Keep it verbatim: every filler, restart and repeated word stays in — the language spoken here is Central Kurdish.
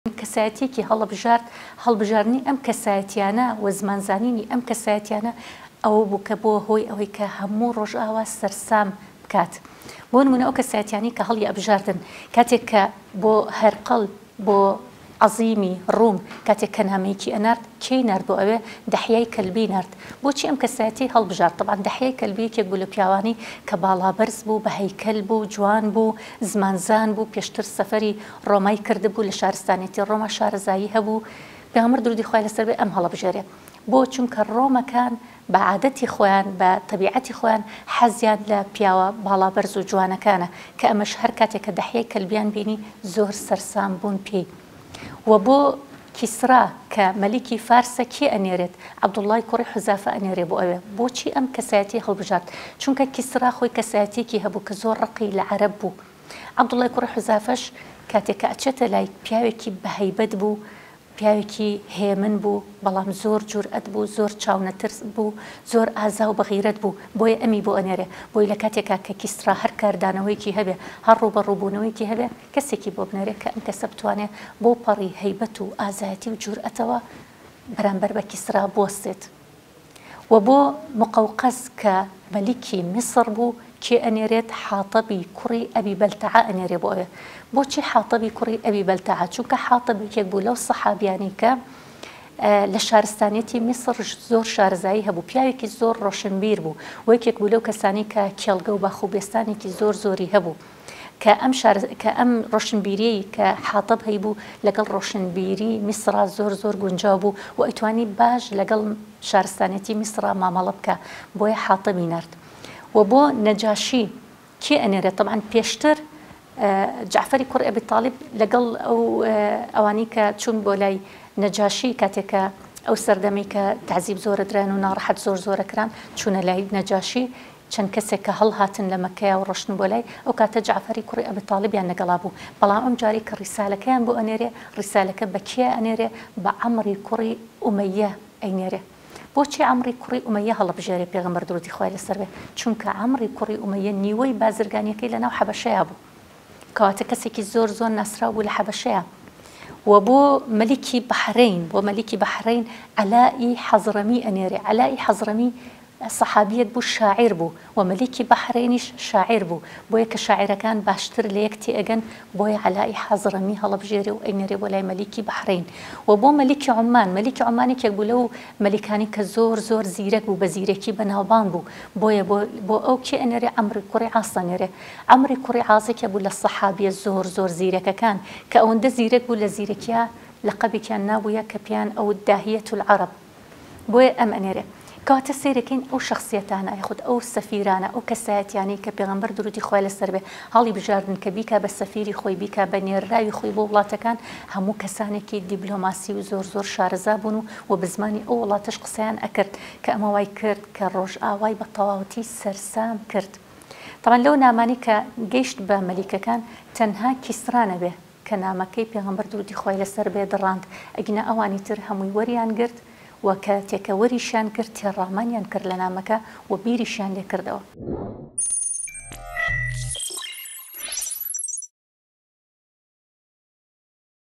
کەسایەتێکی هەڵبژارد هەڵبژارنی ئەم کەسایەتیانە و زمانزانینی ئەم کەسایەتیانە ئەوە بوو کە بۆ هۆی ئەوەی کە هەموو ڕۆژئاوا سەرسام بکات. بۆ نمونە ئەو کەسایەتیانی کە هەڵی ئەبژاردن کاتێک کە بۆ هەرقەڵ بۆ عەزیمی ڕووم کاتێک کە نامەیەکی ئەنارد کێی نارد بۆ ئەوێ دەحیای کەلبی نارد. بۆچی ئەم کەسایەتی هەڵبژارد؟ طبعاً دەحیای کەلبی یەکێک بوو لە پیاوانی کە باڵابەرز بوو، بە هەیکەل بوو، جوان بوو، زمانزان بوو، پێشتر سەفەری ڕۆمای کردبوو، لە شارستانێتی ڕۆما شارەزایی هەبوو. پێغەمبەر درودی خوای لەسەر بێ ئەم هەڵەبژێرێ. بۆ چونکە ڕۆمەکان بە عادەتی خۆیان بە تەبیعەتی خۆیان حەزیان لە پیاوە باڵابەرز و جوانەکانە کە ئەمەش هەر کاتێک کە دەحیای کەلبیان بینی زۆر سەرسام بوون پێی. و بۆ کیسرا کە مەلیکی فارسە کێ ئەنێرێت؟ عەبدوڵڵای کوڕی حوزافە ئەنێرێ بۆ ئەوێ. بۆچی ئەم کەسایەتی هەڵبژارد؟ چونکە کیسرا خۆی کەسایەتێکی هەبوو کە زۆر ڕقی لە عەرەب بوو. عەبدوڵڵای کوڕی حوزافەش کاتێک کە ئەچێتە لای پیاوێکی بەهەیبەت بوو، پیاوێکی هێمن بوو، بەڵام زۆر جورئەت بوو، زۆر چاونەترس بوو، زۆر ئازا و بەغیرەت بوو، بۆیە ئەمی بۆ ئەنێرێ. بۆی لە کاتێکا کە کیسرا هەر کاردانەوەیکی هەبێ، هەر ڕوبەڕووبوونەوەیکی هەبێ، کەسێکی بۆ بنێرێ کە ئەم کەسە بتوانێت بۆ پەڕی هەیبەت و ئازایەتی و جورئەتەوە بەرامبەر بە کیسرا بوەستێت. و بۆ مقەوقەس کە مەلیکی میسر بوو کێ ئەنێرێت؟ حاتەبی کوڕی ئەبی بەلتەعە ئەنێرێ بۆ ئەوێ. بۆچی حاتەبی کوڕی ئەبی بەلتەعە؟ چونکە حاتەب یەکێک بوو لەو سەحابیانی کە لە شارستانێتی میسر زۆر شارەزایی هەبوو، پیاوێکی زۆر ڕۆشنبیر بوو و یەکێک بوو لەو کەسانی کە کێڵگە و باخوبێستانێکی زۆر زۆری هەبوو کە ئەم کە ئەم ڕۆشنبیریەی کە حاتەب هەیبوو لەگەڵ ڕۆشنبیری میسرا زۆر زۆر گونجاو بوو و ئەیتوانی باش لەگەڵ شارستانێتی میسرا مامەڵە بکە، بۆیە حاتەبی نارد. و بۆ نەجاشی کێ ئەنێرێت؟ طبعاً پێشتر جعفەری کوڕ ئەبی تاڵیب لەگەڵ ئەو ئەوانی کە چوون بۆ لای نەجاشی کاتێکە ئەو سەردەمەی کە تعزیب زۆرە دران و ناڕەحەت زۆر زۆرەکران چوونە لای نەجاشی، چەند کەسێک کە هەڵهاتن لە مەکەیە و ڕۆشتن بۆ لای ئەو کاتە جعفەری کوڕی ئەبی تاڵیبیان لەگەڵا بوو. بەڵام ئەم جاری کە ڕیسالەکەیان بۆ ئەنێرێ، ڕیسالەکە بە کێ ئەنێرێ؟ بە عەمری کوڕی ئومەیە ئەینێرێ. بۆچی عەمری کوڕی ئومەیە هەڵەبژێرێ پێغەمبەر درودی خوای لەسەر بێ؟ چونکە عەمری کوڕی ئومەیە نیوەی بازرگانیەکەی لەناو حەبەشەیە بوو، کەواتە کەسێکی زۆر زۆر ناسراو بوو لە حەبەشەیە. و بۆ مەلیکی بەحرەین بۆ مەلیکی بەحرەین عەلای حەزڕەمی ئەنێرێ. عەلای حەزڕەمی سەحابیەت بوو، شاعیر بوو و مەلیکی بەحرەینیش شاعیر بوو، بۆیە کە شاعیرەکان باشتر لە یەک تێئەگەن، بۆیە عەلای حەزڕەمی هەڵەبژێرێ و ئەینێرێ بۆ لای مەلیکی بەحرەین. و بۆ مەلیکی عومان، مەلیکی عومانێکێک بوو لەو مەلیکانی کە زۆر زۆر زیرەک بوو، بە زیرەکی بەناوبان بوو، بۆیە بۆ ئەو کێ ئەنێرێ؟ عەمری کوڕی عاس ئەنێرێ. عەمری کوڕی عاسێکە بوو لە سەحابیە زۆر زۆر زیرەکەکان کە ئەوەندە زیرەک بوو لە زیرەکیە لەقەبێکیان نابوویە کە پێیان ئەو داهیەت العەرەب، بۆیە ئەم ئەنێرێ. کەواتە سیرەکەین ئەو شخصیەتانە یاخود ئەو سەفیرانە، ئەو کەسایەتیانی کە پێغەمبەر درودی خوای لەسەر بێ هەڵی بژاردن کە بیکا بە سەفیری خۆی، بیکا بە نێرراوی خۆی بۆ وڵاتەکان، هەموو کەسانێکی دیبلۆماسی و زۆر زۆر شارەزا بوون و بە زمانی ئەو وڵاتەش قسەیان ئەکرد کە ئەمە وای کرد کە ڕۆژئاوای بە تەواوەتی سەرسام کرد. طبعاً لەو نامانی کە گەیشت بە مەلیکەکان تەنها کیسرا نەبێ کە نامەکەی پێغەمبەر درودی خوای لەسەر بێ دڕاند، ئەگینە ئەوانی تر هەمووی وەریان گرت و کە تێکەوەریشیان کرد، تێڕامانیان کرد لە نامەکە و بیریشیان لێ کردەوە.